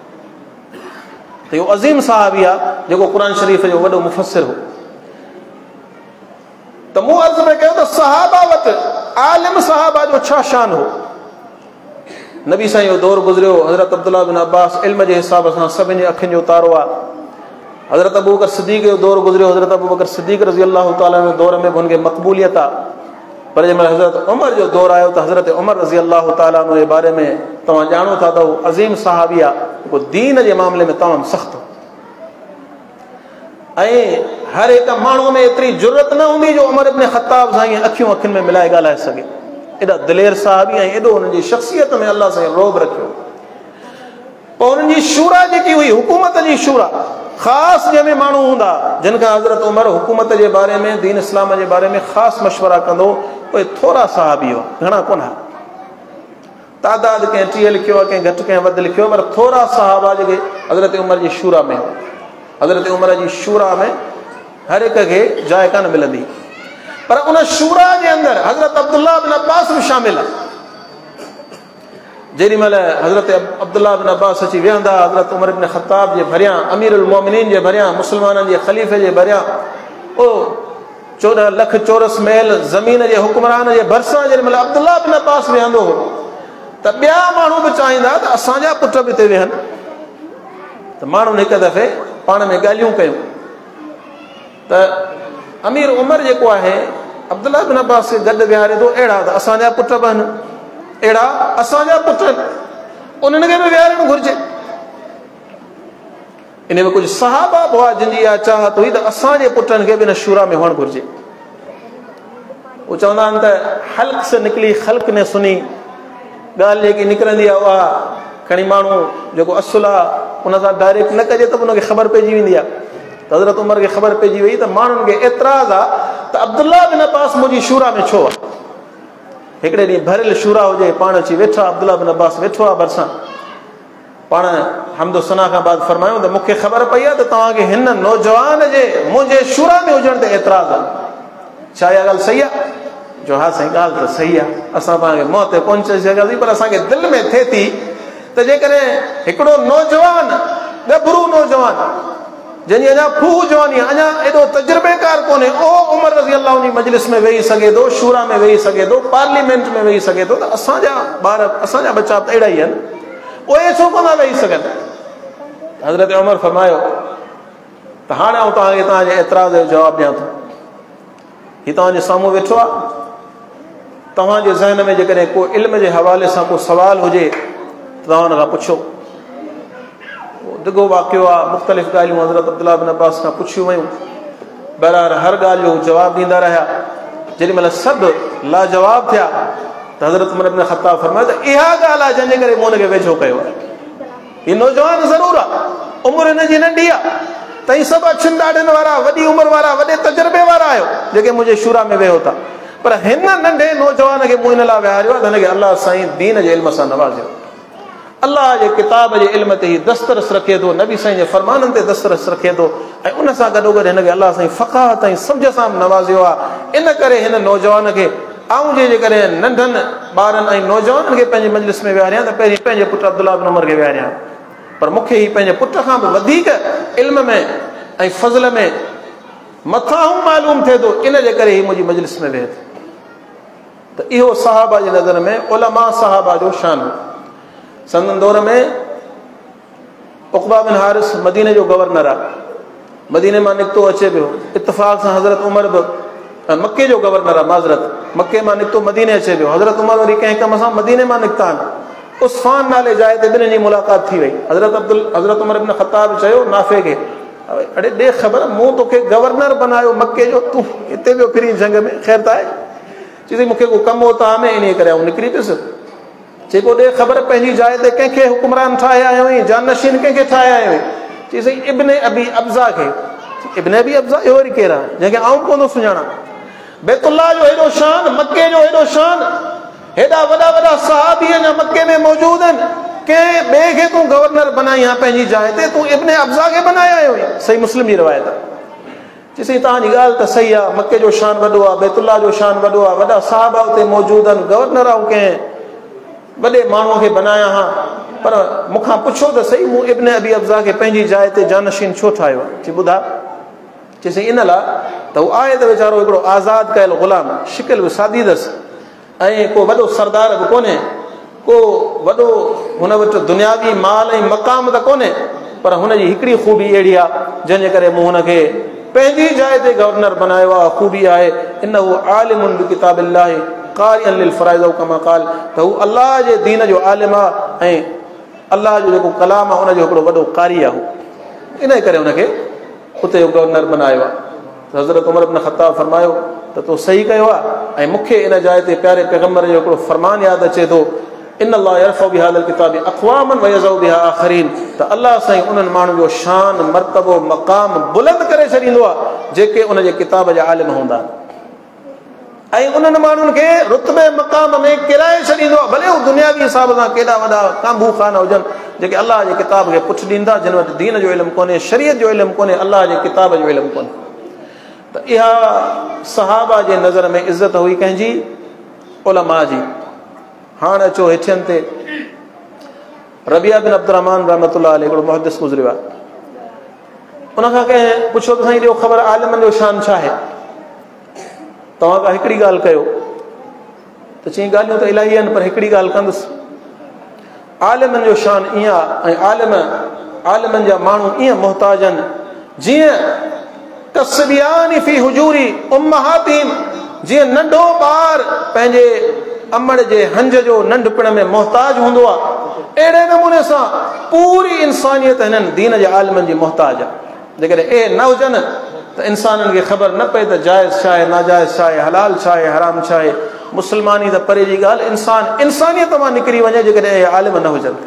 त इहो अज़ीम सहाबी आहे जेको क़ुरान शरीफ़ जो वॾो मुफ़स्सिर हो। त मूं अर्ज़ में कयो त सहाबा वटि आलिम सहाबा जो छा शान हो। नबी साईं जो दौर गुज़रियो, हज़रत अब्दुल्ला बिन अब्बास इल्म जे हिसाब सां सभिनी जे अखियुनि जो तारो आहे। हज़रत अबू बकर सिद्दीक़ जो दौर गुज़रियो, हज़रत अबू बकर सिद्दीक़ रज़ी अल्लाह ताला जो दौर में हुनखे मक़बूलियत आहे। पर जंहिं महिल हज़रत उमर जो दौर आयो त हज़रत उमर रज़ी अल्लाह ताला जे बारे में तव्हां ॼाणो था त हू अज़ीम सहाबी आहे, जेको दीन जे मामले में तमामु सख़्तु ऐं हर हिकु माण्हू में एतिरी ज़रूरत न हूंदी जो उमर इब्न ख़त्ताब सां ईअं अखियूं अखियुनि में मिलाए ॻाल्हाए सघे। एॾा दिलेर साहबी ऐं एॾो हुननि जी शख़्सियत में अलाह साईं रोब रखियो। पोइ हुननि जी शूरा जेकी हुई, हुकूमत जी शूरा, ख़ासि जंहिंमें माण्हू हूंदा जिन खां हज़रत उमर हुकूमत जे बारे में, दीन इस्लाम जे बारे में ख़ासि मशवरा कंदो, उहे थोरा सहाबी हुआ, घणा कोन। तादाद कंहिं टीह लिखियो आहे, कंहिं घटि कंहिं वधि लिखियो, पर थोरा सहाबा जेके हज़रत उमर जी शूरा में हुआ। हज़रत उमर जी शूरा में हर हिक खे जाइ कान मिलंदी, पर उन शूरा जे अंदरि हज़रत अब्दुल्ला बिन अब्बास बि शामिल आहे। जेॾी महिल हज़रत अब्दुल्ला बिन अब्बास अची वेहंदा हज़रत उमर इब्न ख़त्ताब जे भरियां, अमीरुल मोमिनीन जे भरियां, मुस्लमाननि जे ख़लीफ़े जे भरियां, ओ चोॾहं लख चौरस मैल ज़मीन जे हुक्मरान जे भरिसां जेॾी महिल अब्दुल्ला बिन अब्बास वेहंदो हो त ॿिया माण्हू बि चाहींदा त असांजा पुट बि हिते वेहनि। त माण्हुनि हिकु दफ़े पाण में ॻाल्हियूं कयूं त अमीर उमर जेको आहे अब्दुल्ला बिन अब्बास खे गॾु विहारे थो, अहिड़ा त असांजा पुट बि आहिनि, अहिड़ा असांजा पुट उन्हनि खे बि विहारणु घुरिजे। इन में कुझु सहाबा बि हुआ जिन जी इहा चाहत हुई त असांजे पुटनि खे बि हिन शूरा में हुअणु घुरिजे। उहे चवंदा आहिनि त हल्क से निकिली ख़ल्क ने सुनी, ॻाल्हि जेकी निकिरंदी आहे उहा खणी माण्हू जेको असुल आहे उन सां डायरेक्ट न कजे त बि हुनखे ख़बर पइजी वेंदी आहे। त हज़रत उमर खे ख़बर पइजी वई त माण्हुनि खे एतिराज़ आहे त अब्दुल्ला बिन अब्बास मुंहिंजी शूरा में छो आहे। हिकिड़े ॾींहुं भरियल शूरा हुजे, पाण अची वेठा, अब्दुल्ला बिन अब्बास वेठो आहे भरिसां, पाण हमदो सना खां बाद फरमायूं त मूंखे ख़बर पई आहे त तव्हांखे हिन नौजवान जे मुंहिंजे शूरा में हुजण ते एतिराज़ आहे। छा इहा ॻाल्हि सही आहे? जो हा साईं ॻाल्हि त सही आहे, असां तव्हांखे मुंहं ते कोन चई सघंदासीं, पर असांखे दिलि में थिए थी त जेकॾहिं हिकिड़ो नौजवान, गभरू नौजवान जंहिंजी अञा फूह जवानी, अञा एॾो तजुर्बेकार कोन्हे, ओ उमर रज़ी अल्लाह जी मजलिस में वेही सघे थो, शूरा में वेही सघे थो, पार्लियामेंट में वेही सघे थो, त असांजा ॿार, असांजा बच्चा त अहिड़ा ई आहिनि, उहे छो कोन वेही सघनि। हज़रत उमर फरमायो त हाणे आउं तव्हांखे तव्हांजे एतिराज़ जो जवाबु ॾियां थो। हीउ तव्हांजे साम्हूं वेठो आहे, तव्हांजे ज़हन में जेकॾहिं को इल्म जे हवाले सां को सुवाल हुजे त तव्हां हुन खां पुछो। दिगो वाक़ियो आहे, मुख़्तलिफ़ ॻाल्हियूं हज़रत अब्दुल्ला बिन अब्बास खां पुछियूं वयूं, बहरहाल हर ॻाल्हि जो जवाबु ॾींदा रहिया। जेॾी महिल सभु लाजवाब थिया त हज़रत उमर इब्न ख़त्ताब फरमायो त इहा ॻाल्हि आहे जंहिंजे करे मूं हुनखे वेझो कयो आहे। हीउ नौजवान ज़रूरु आहे, उमिरि हिन जी नंढी आहे, तव्हीं सभु अछियुनि ॾाढनि वारा, वॾी उमिरि वारा, वॾे तजुर्बे वारा आहियो जेके मुंहिंजे शूरा में वेहो था, पर हिन नंढे नौजवान खे मूं हिन लाइ विहारियो आहे त हिनखे अलाह साईं दीन जे इल्म सां नवाज़ियो, अलाह जे किताब जे इल्म ते ही दस्तरस रखे थो, नबी साईं जे फरमाननि ते दस्तरस रखे थो, ऐं उन सां गॾोगॾु हिनखे अलाह साईं फ़क़ाहत ऐं सम्झ सां नवाज़ियो आहे। इन करे हिन नौजवान खे आऊं जे जेकॾहिं नंढनि ॿारनि ऐं नौजवाननि खे पंहिंजे मजलिस में विहारियां त पहिरीं पंहिंजे पुटु अब्दुल्ला बिन उमर खे विहारियां, पर मूंखे ही पंहिंजे पुट खां बि वधीक इल्म में ऐं फज़ल में मथां हू मालूम थिए थो, इन जे करे ही मुंहिंजी मजलिस में वेहे थो। त इहो सहाबा जी नज़र में उलमा सहाबा जो शान हो। संदन दौर में उक़बा बिन हारिस मदीने जो गवर्नर आहे, मदीने मां निकितो अचे पियो, इत्तिफ़ाक़ सां हज़रत उमर बि मके जो गवर्नर आहे, माज़रत मके मां निकितो मदीने अचे पियो, हज़रत उमर वरी कंहिं कम सां मदीने मां निकिता आहिनि। उस्फ़ान नाले जाइ ते ॿिन्हिनि जी मुलाक़ात थी वई। हज़रत अब्दुल हज़रत उमर इब्न ख़त्ताब चयो नाफ़े खे, अड़े ॾे ख़बर, मूं तोखे गवर्नर बनायो मके जो, तूं हिते वियो फिरी जंग में, ख़ैर त आहे, चई मूंखे को कमु हो त में इन करे आऊं निकिरी पियुसि। चई पोइ ॾे ख़बर पंहिंजी जाइ ते कंहिंखे हुकुमरान ठाहे आयो हुई, जानशीन कंहिंखे ठाहे आयो हुई? चई साईं इब्न अबी अब्ज़ा खे। इब्न अबी अब्ज़ा इहो वरी केरु आहे जंहिंखे आऊं कोन थो सुञाणा? बैतुल्लाह जो हेॾो शान, मके जो हेॾो शान, हेॾा वॾा वॾा सहाबी अञा मके में मौजूद आहिनि, कंहिं ॿिए खे तूं गवर्नर बनाई आहे पंहिंजी जाइ ते, तूं इब्न अब्ज़ा खे बनाए आयो हुई? सही मुस्लिम जी रिवायत आहे। चई साईं तव्हांजी ॻाल्हि त सही आहे, मके जो शान वॾो आहे, बैतुल्लाह जो शान वॾो आहे, वॾा सहाबा उते मौजूद आहिनि, गवर्नर आऊं कंहिं वॾे माण्हूअ खे बनाया हा, पर मूंखां पुछो त सही, मूं इब्न अबी अब्ज़ा खे पंहिंजी जाइ ते जानशीन छो ठाहियो आहे? चई ॿुधा। चई साईं इन लाइ त हू आहे त वीचारो हिकिड़ो आज़ादु कयल ग़ुलाम, शिकिल बि सादी अथसि ऐं को वॾो सरदार बि कोन्हे, को वॾो हुन वटि दुनियावी माल ऐं मक़ाम त कोन्हे, पर हुनजी हिकिड़ी ख़ूबी अहिड़ी आहे जंहिंजे करे मूं हुनखे पंहिंजी जाइ ते गवर्नर बनायो आहे। ख़ूबी आहे इन हू आलिमुन बि किताबिल्लाहि क़ारिअन लिल फ़राइज़ कमा क़ाल, त हू अलाह जे दीन जो आलिम आहे ऐं अलाह जो जेको कलाम आहे उनजो हिकिड़ो वॾो कारी आहे। इन करे हुनखे उते गवर्नर बनायो आहे। हज़रत उमर इब्न ख़त्ताब फरमायो त तो सही कयो आहे। ऐं मूंखे इन जाइ ते प्यारे पैगम्बर जो हिकिड़ो फरमान यादि अचे थो, इन अल्लाह यरफ़उ बिहाज़ल किताबि अक़वामन व यज़उ बिहा आख़रीन, त अल्लाह साईं उन्हनि माण्हुनि जो शान मर्तबो मक़ाम बुलंद करे छॾींदो आहे जेके उन जे किताब जा आलिम हूंदा ऐं उन्हनि माण्हुनि खे रुतबे मक़ाम में किराए छॾींदो आहे, भले हू दुनियावी हिसाब सां केॾा वॾा कांबू खाना हुजनि, जेके अलाह जे किताब खे पुछ ॾींदा, जिन वटि दीन जो इल्मु कोन्हे, शरीयत जो इल्मु कोन्हे, अलाह जे किताब जो इल्मु कोन्हे। त इहा सहाबा जे नज़र में इज़त हुई कंहिंजी, उलमा जी। हाणे अचो हेठियनि ते, रबिया बिन अब्दुर्रहमान रहमतुल्लाह अलैह हिकिड़ो मुहद्दिस गुज़रियो आहे। उनखां कंहिं पुछो त साईं ॾियो ख़बर आलिमनि जो शान छा आहे, तव्हां का हिकिड़ी ॻाल्हि कयो, त चई ॻाल्हियूं त इलाही आहिनि पर हिकिड़ी ॻाल्हि कंदुसि। आलिमनि जो शान ईअं आहे ऐं आलिम आलिमनि जा माण्हू ईअं मुहताज आहिनि जीअं कसबियान फी हुजूरी उम्महातिहिम, जीअं नंढो ॿार पंहिंजे अमड़ जे हंज जो नंढपिण में मुहताज हूंदो आहे, अहिड़े नमूने सां पूरी इंसानियत हिननि दीन जे आलिमनि जी मुहताज आहे। जेकॾहिं ए न हुजनि त इंसाननि खे ख़बर न पए त जाइज़ छा आहे, नाजाइज़ छा आहे, हलाल छा आहे, हराम छा आहे। मुस्लमानी त परे जी ॻाल्हि, इंसान इंसानियत मां निकिरी वञे जेकॾहिं आलिम न हुजनि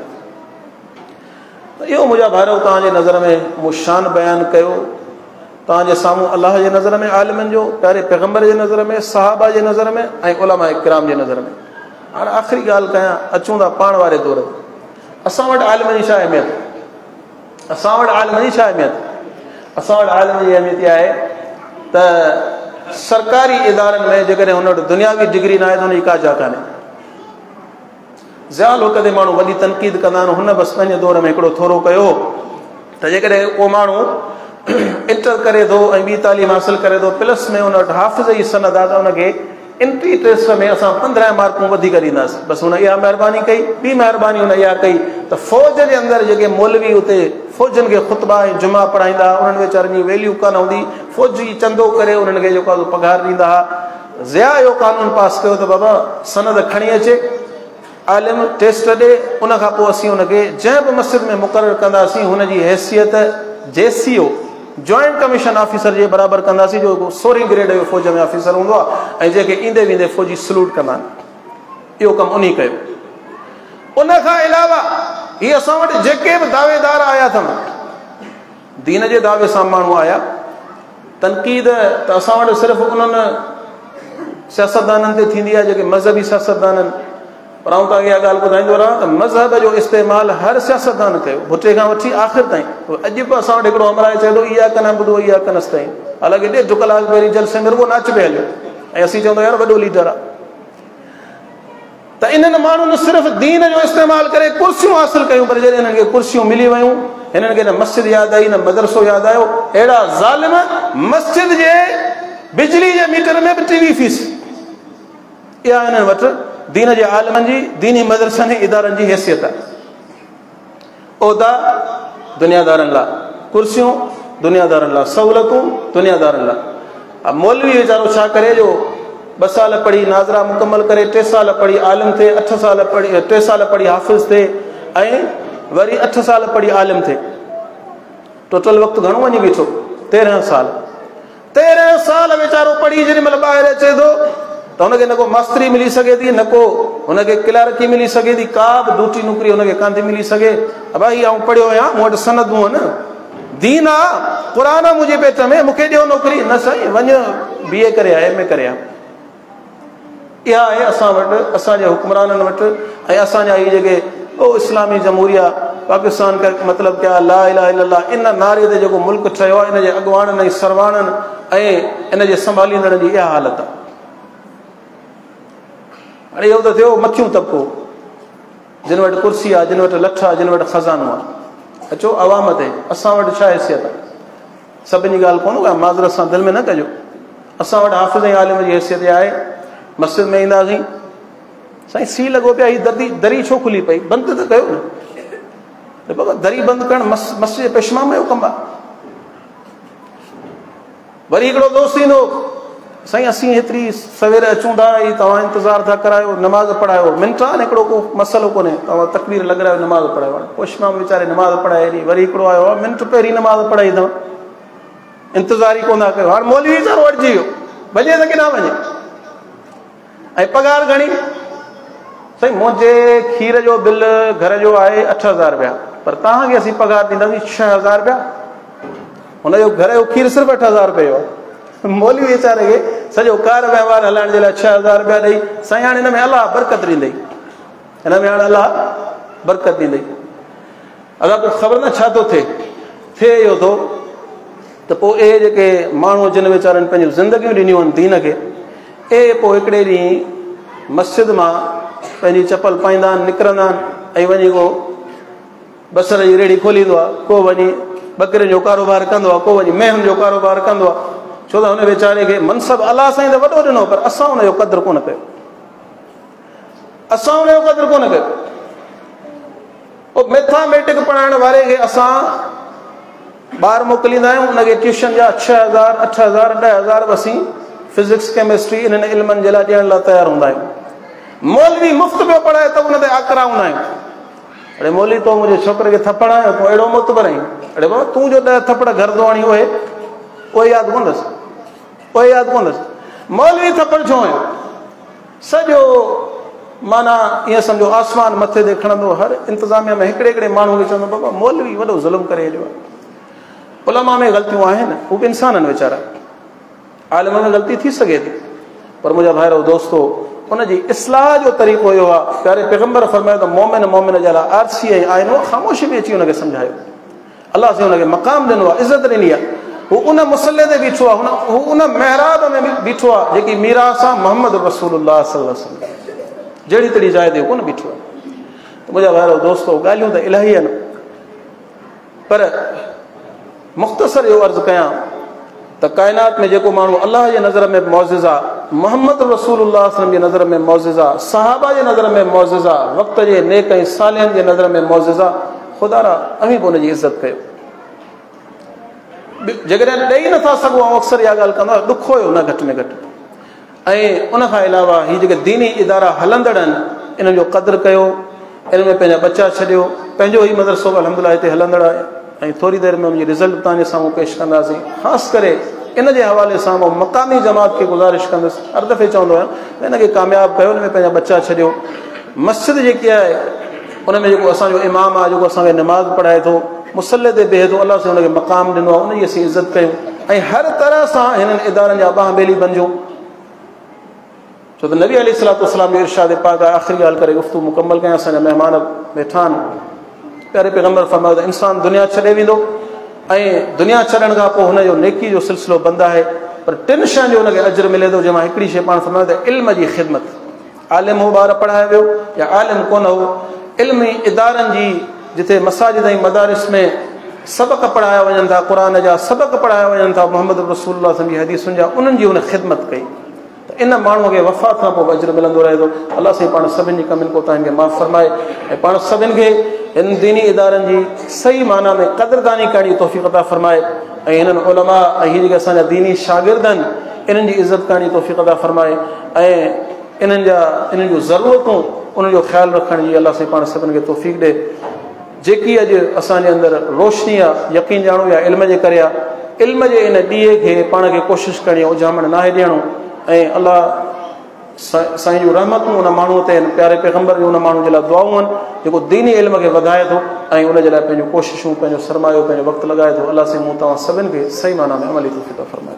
त। इहो मुंहिंजा भाइरो तव्हांजे नज़र में मूं शान बयानु कयो, तव्हांजे साम्हूं अलाह जे नज़र में, आलिमनि जो, प्यारे पैगम्बर जे नज़र में, सहाबा जे नज़र में ऐं उलमा किराम जे नज़र में। हाणे आख़िरी ॻाल्हि कयां, अचूं था पाण वारे दौर ते। असां वटि आलिमनि जी छा अहमियत, असां वटि आलिमनि जी छा अहमियत? असां वटि आलिमनि जी अहमियत इहा आहे त सरकारी इदारनि में जेकॾहिं हुन वटि दुनियावी डिग्री न आहे त हुनजी का जा कान्हे। ज़्याल वक़्त ते माण्हू वॾी तनक़ीद कंदा आहिनि, हुन बसि पंहिंजे दौर में हिकिड़ो थोरो कयो त जेकॾहिं को माण्हू इंटर करे थो ऐं ॿी तालीम हासिल करे थो, प्लस में हुन वटि हाफ़िज़ जी सनद आहे त हुनखे एंट्री टेस्ट में असां पंद्रहं मार्कूं वधीक ॾींदासीं। बसि हुन इहा महिरबानी कई, ॿी महिरबानी हुन इहा कई त फ़ौज जे अंदरि जेके मौलवी उते फ़ौजनि खे ख़ुतबा ऐं जुमा पढ़ाईंदा हुआ, उन्हनि वीचारनि जी वैल्यू कान हूंदी, फ़ौजी चंदो करे उन्हनि खे जेको आहे पघार ॾींदा हुआ। ज़िया इहो कानून पास कयो त बाबा सनद खणी अचे, आलिम टेस्ट ॾे, उनखां पोइ असीं हुनखे जंहिं बि मस्जिद में मुक़ररु कंदासीं हुनजी हैसियत जेसीओ जॉइंट कमीशन ऑफिसर जे बराबरि कंदासीं, जो सोरहीं ग्रेड जो फ़ौज में ऑफिसर हूंदो आहे ऐं जेके ईंदे वेंदे फ़ौजी सलूट कंदा आहिनि। इहो कमु उन कयो। उनखां अलावा हीअ असां वटि जेके बि दावेदार आया अथनि, दीन जे दावे सां माण्हू आया, तनक़ीद त असां वटि सिर्फ़ु उन्हनि सियासतदाननि ते थींदी आहे जेके मज़हबी सियासतदान आहिनि, पर आउं तव्हांखे इहा ॻाल्हि ॿुधाईंदो रहां त मज़हब जो इस्तेमालु हर सियासतदान कयो, भुटे खां वठी आख़िर ताईं। अॼु बि असां वटि हिकिड़ो अमराए चए थो इहा कन ॿुधो इहा कनसि ताईं, हालांकि ॾेढ कलाक पहिरीं जलसे में रुॻो नाच पियो हलियो ऐं असीं चवंदा यार वॾो लीडर आहे। त इन्हनि माण्हुनि सिर्फ़ु दीन जो इस्तेमालु करे कुर्सियूं हासिल कयूं, पर जॾहिं हिननि खे कुर्सियूं मिली वयूं, हिननि खे न मस्जिद यादि आई न मदरसो यादि आयो। अहिड़ा ज़ालिम मस्जिद जे बिजली जे मीटर में बि टीवी फीस, इहा हिननि वटि दीन जे आलिमनि जी, दीनी मदरसनि इदारनि जी हैसियत आहे। उहिदा दुनियादारनि लाइ, कुर्सियूं दुनियादारनि लाइ, सहूलियतूं दुनियादारनि लाइ। मौलवी वीचारो छा करे जो ॿ साल पढ़ी नाज़रा मुकमल करे, टे साल पढ़ी आलिम थिए, अठ साल पढ़ी टे साल पढ़ी हाफ़िज़ थिए ऐं वरी अठ साल पढ़ी आलिम थिए, टोटल वक़्तु घणो वञी बीठो? तेरहं साल। तेरहं साल वीचारो पढ़ी जेॾी महिल ॿाहिरि अचे थो त हुनखे न को मास्तरी मिली सघे थी, न को हुनखे क्लार्की मिली सघे थी, का बि ड्यूटी नौकिरी हुनखे कान थी मिली सघे। भाई आउं पढ़ियो आहियां, मूं वटि सनदूं आहिनि, दीन आहे, क़ुरान आहे मुंहिंजे पेट में, मूंखे ॾियो नौकिरी। न साईं, वञ बी ए करे आ, एम ए करे आ। इहा आहे असां वटि, असांजे हुक्मराननि वटि ऐं असांजा इहे जेके ओ इस्लामी जमहूरिया पाकिस्तान का मतिलबु क्या ला इलाहा इल्लल्लाह, इन नारे ते जेको मुल्क ठहियो आहे, इन जे अॻुवाणनि ऐं सरवाणनि ऐं इन जे संभालींदड़ जी इहा हालत आहे। हाणे इहो त थियो मथियूं तबिको, जिन वटि कुर्सी आहे, जिन वटि लठ आहे, जिन वटि ख़ज़ानो आहे। अचो अवाम ते, असां वटि छा हैसियत आहे? सभिनी ॻाल्हि कोन का माज़रत सां दिलि में न कजो, असां वटि हाफ़िज़ ऐं आलिम जी हैसियत आहे, मस्जिद में ईंदासीं, साईं सी लॻो पिया, हीअ दरी दरी छो खुली पई, बंदि त कयो न, बाबा दरी बंदि करणु मस मस्जिद जे पेशमाम जो कमु आहे। वरी हिकिड़ो दोस्त ईंदो, साईं असीं हेतिरी सवेर अचूं था, ही तव्हां इंतज़ारु था करायो, नमाज़ पढ़ायो, मिंट आहे न, हिकिड़ो को मसइलो कोन्हे, तव्हां तकबीर लॻायो, नमाज़ पढ़ायो, पेशमाम वीचारे नमाज़ पढ़ाए ॾी, वरी हिकिड़ो आयो आहे, मिंट पहिरीं नमाज़ पढ़ाई अथव, इंतज़ार ई कोन था कयो, हाणे मौलवी वीचारो अटिजी वियो, वञे त की न वञे, ऐं पघार घणी, साईं मुंहिंजे खीर जो बिल घर जो आहे अठ हज़ार रुपया, पर तव्हांखे असीं पघार ॾींदासीं छह हज़ार रुपया, हुनजो घर जो खीर सिर्फ़ु अठ हज़ार रुपयो आहे। मौलवी वीचारे खे सॼो कार वहिंवार हलाइण जे लाइ छह हज़ार रुपया ॾेई, साईं हाणे हिन में अलाह बरकत ॾींदई, हिन में हाणे अलाह बरकत ॾींदई। अगरि पोइ ख़बर न छा थो थिए, थिए इहो थो त पोइ इहे जेके माण्हू जिन वीचारनि पंहिंजूं ज़िंदगियूं ॾिनियूं आहिनि दीन खे, इहे पोइ हिकिड़े ॾींहुं मस्जिद मां पंहिंजी चपल पाईंदा आहिनि, निकिरंदा आहिनि, ऐं वञी को बसर जी रेड़ी खोलींदो आहे, को वञी ॿकरियुनि जो कारोबार कंदो आहे, को वञी मेहनि जो कारोबार कंदो आहे, छो त हुन वीचारे खे मनसब अलाह साईं त वॾो ॾिनो, पर असां हुनजो क़दुरु कोन कयो, असां हुनजो क़दुरु कोन कयो। पोइ मैथामेटिक पढ़ाइण वारे खे असां ॿार मोकिलींदा आहियूं, हुनखे ट्यूशन जा छह हज़ार अठ हज़ार ॾह हज़ार असीं फिज़िक्स केमिस्ट्री इन्हनि इल्मनि जे लाइ ॾियण लाइ तयारु हूंदा आहियूं। मौलवी मुफ़्त पियो पढ़ाए त हुन ते आकरा हूंदा आहियूं, अड़े मौलवी तो मुंहिंजे छोकिरे खे थपड़ आयो, पोइ अहिड़ो मुतबर आहीं, अड़े बाबा तूं जो ॾह थपड़ घर थो आणी, उहे उहे यादि कोन अथसि, उहे यादि कोन अथसि, मौलवी थपड़ छो आयो, सॼो माना ईअं सम्झो आसमान मथे ते खणंदो, हर इंतिज़ामिया में हिकिड़े हिकिड़े माण्हू खे चवंदो बाबा मौलवी वॾो ज़ुल्म करे हलियो आहे। उलमा में ग़लतियूं आहिनि, हू बि इंसान आहिनि वीचारा, आलिम में ग़लती थी सघे थी, पर मुंहिंजा भाइरो दोस्तो उनजी इस्लाह जो तरीक़ो इहो आहे, प्यारे पैगम्बर फरमायो त मोमिन मोमिन जे लाइ आरसी ऐं आइनो, ख़ामोशी में अची हुनखे सम्झायो, अलाह साईं हुनखे मक़ाम ॾिनो आहे, इज़त ॾिनी आहे, हू उन मुसले ते बीठो आहे, हू उन महराब में बीठो आहे जेकी मीरास आहे मोहम्मद रसूलुल्लाह सल्लल्लाहु अलैहि वसल्लम, जहिड़ी तहिड़ी जाइ ते कोन बीठो आहे। त मुंहिंजा भाइरो दोस्तो ॻाल्हियूं त इलाही आहिनि, पर मुख़्तसर इहो अर्ज़ु कयां त काइनात में जेको माण्हू अलाह जे नज़र में मौजिज़ा, मोहम्मद रसूलुल्लाह सल्लल्लाहु अलैहि वसल्लम जे नज़र में मौजिज़ा, सहाबा जे नज़र में मौजिज़ा, वक़्त जे नेक ऐं सालिहनि जे नज़र में मौजिज़ा, ख़ुदा रा अमीं बि हुनजी इज़त कयो। जेकॾहिं ॾेई नथा सघूं, ऐं अक्सर इहा ॻाल्हि कंदो आहे, ॾुख हुयो न घटि में घटि, ऐं उनखां अलावा हीअ जेके दीनी इदारा हलंदड़ आहिनि, इन्हनि जो क़दुरु कयो, इन में पंहिंजा बचा छॾियो, पंहिंजो ई मदरसो अल्हम्दुलिल्लाह हिते हलंदड़ आहे, ऐं थोरी देरि में मुंहिंजी रिज़ल्ट तव्हांजे साम्हूं पेश कंदासीं। ख़ासि करे इन जे हवाले सां मां मक़ामी जमात खे गुज़ारिश कंदुसि, हर दफ़े चवंदो आहियां त हिनखे कामयाबु कयो, हुन में पंहिंजा बचा छॾियो। मस्जिद जेकी आहे उन में जेको असांजो इमाम आहे, जेको असांखे नमाज़ पढ़ाए थो, मुसले ते बीहे थो, अलाह सां हुनखे मक़ाम ॾिनो आहे, उनजी असीं इज़त कयूं, ऐं हर तरह सां हिननि इदारनि जा बाह ॿेली बणिजूं, छो त नबी अलैहिस्सलातु वस्सलाम जो इरशाद पाक आहे। आख़िरी ॻाल्हि करे गुफ़्तगू मुकमल कयां, असांजा महिमान वेठा आहिनि। प्यारे पैगम्बर फरमायो त इंसानु दुनिया छॾे वेंदो, ऐं दुनिया छॾण खां पोइ हुनजो नेकी जो सिलसिलो बंदि आहे, पर टिनि शयुनि जो हुनखे अजर मिले थो, जंहिंमां हिकिड़ी शइ पाण फरमायो त इल्म जी ख़िदमत। आलिम हो ॿार पढ़ाए वियो या आलिम कोन हो, इल्मी इदारनि जी जिथे मसाजिद ऐं मदारिस में सबक़ पढ़ाया वञनि था, क़ुर जा सबक़ पढ़ाया वञनि था, मोहम्मद रसूलुल्लाह सल्लल्लाहु अलैहि वसल्लम जी हदीसुनि जा, उन्हनि जी हुन ख़िदमत कई, त इन माण्हूअ खे वफ़ात खां पोइ अजर मिलंदो रहे थो। अलाह साईं पाण सभिनी जी कमियुनि कोताहियुनि खे माफ़ फरमाए, ऐं पाण सभिनि खे हिन दीनी इदारनि जी सही माना में क़दरदानी करण जी तौफ़ीक़ अता फरमाए, ऐं हिननि उलमा ऐं हीअ जेके असांजा दीनी शागिर्द आहिनि, इन्हनि जी इज़त करण जी तौफ़ीक़ अता फरमाए, ऐं इन्हनि जा इन्हनि जूं ज़रूरतूं उन्हनि जो ख़्यालु रखण जी अलाह साईं पाण सभिनि खे तौफ़ीक़ ॾे। जेकी अॼु असांजे अंदरि रोशनी आहे, यकीन ॼाणो या इल्म जे करे आहे, इल्म जे इन ॾींहं खे पाण खे कोशिशि करणी आहे उजामण नाहे ॾियणो, ऐं अलाह साईं जूं रहमतूं उन माण्हूअ ते आहिनि, प्यारे पैगम्बर जूं उन माण्हू जे लाइ दुआऊं आहिनि जेको दीनी इल्म खे वधाए थो, ऐं उन जे लाइ पंहिंजूं कोशिशूं, पंहिंजो सरमायो, पंहिंजो वक़्तु लॻाए थो। अलाह साईं मूं तव्हां सभिनि खे सही माना में अमली तौफ़ीक़ फरमाए।